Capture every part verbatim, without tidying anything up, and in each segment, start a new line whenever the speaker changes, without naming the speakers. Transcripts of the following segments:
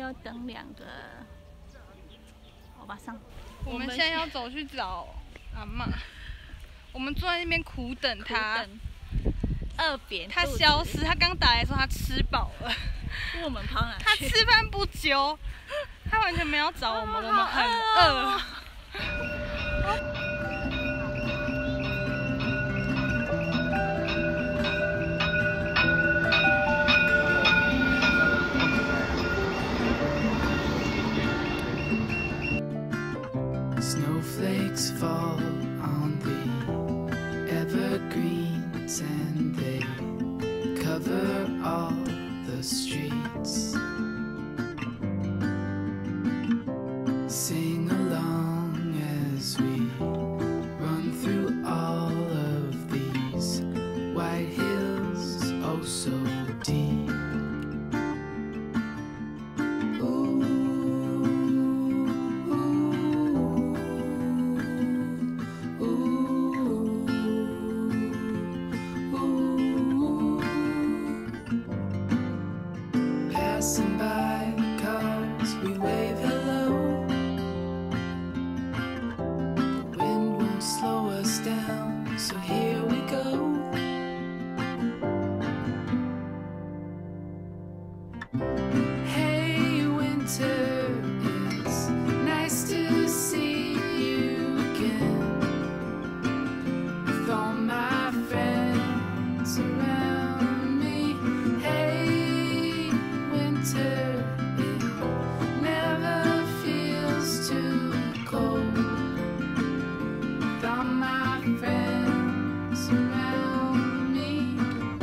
要等两个欧巴桑。
我们现在要走去找阿嬷，我们坐在那边苦等她。
饿扁，
她消失，她刚打来说她吃饱了。
我们跑哪去？
她吃饭不久，她完全没有找我们，我们很饿。
Snowflakes fall on the evergreens and they cover all the streets. Sing along as we run through all of these white hills, oh so deep. Passing by the cars, we wave hello. The wind won't slow us down, so here we go. Hey winter, it's nice to see you again. With all my friends around me. Hey winter, it never feels too cold. With all my friends around me.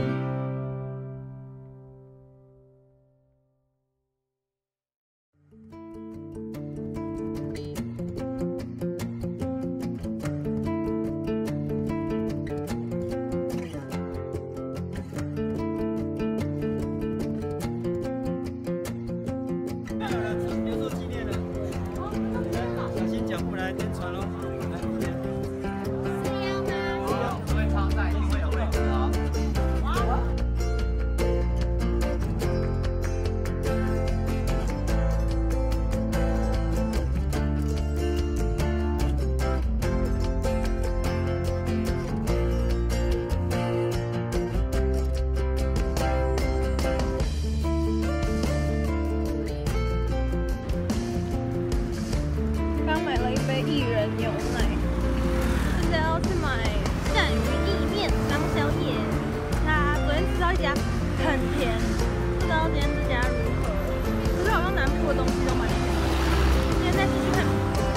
薏仁牛奶，现在要去买鳝鱼意面当宵夜。他昨天吃到一家很甜，不知道今天这家如何。可是好像南部的东西都蛮甜的。今天再继续看。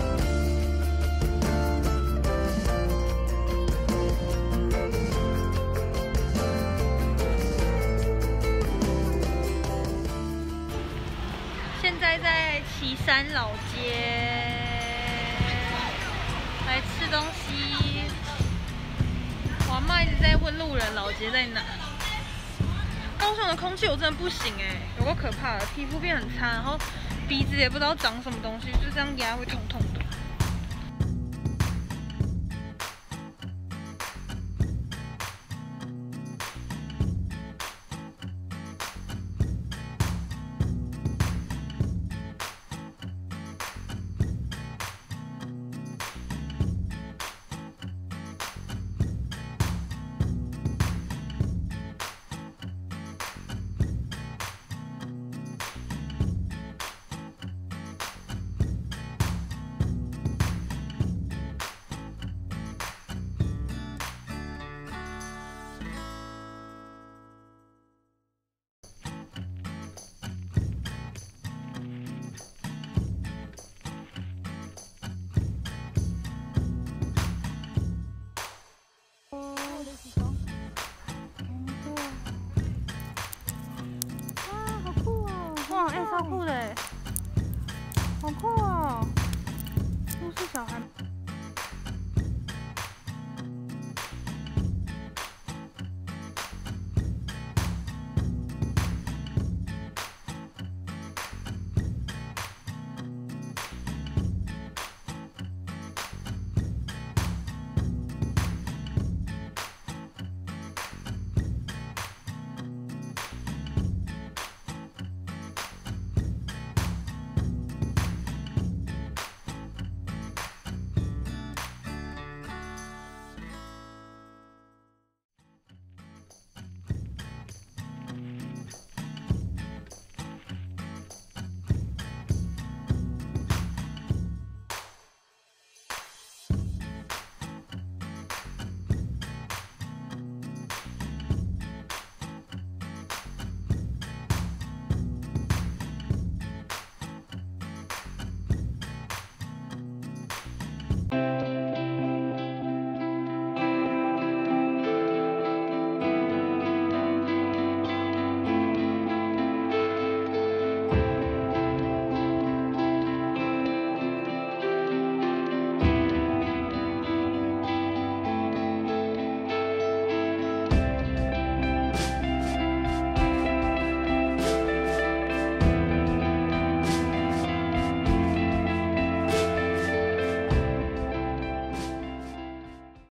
现在在旗山老街。来吃东西，我阿嬷一直在问路人老街在哪。高雄的空气我真的不行哎、欸，有够可怕的，皮肤变很差，然后鼻子也不知道长什么东西，就这样压会痛痛的。哇，哎、欸，超酷的，好酷哦！都是小孩。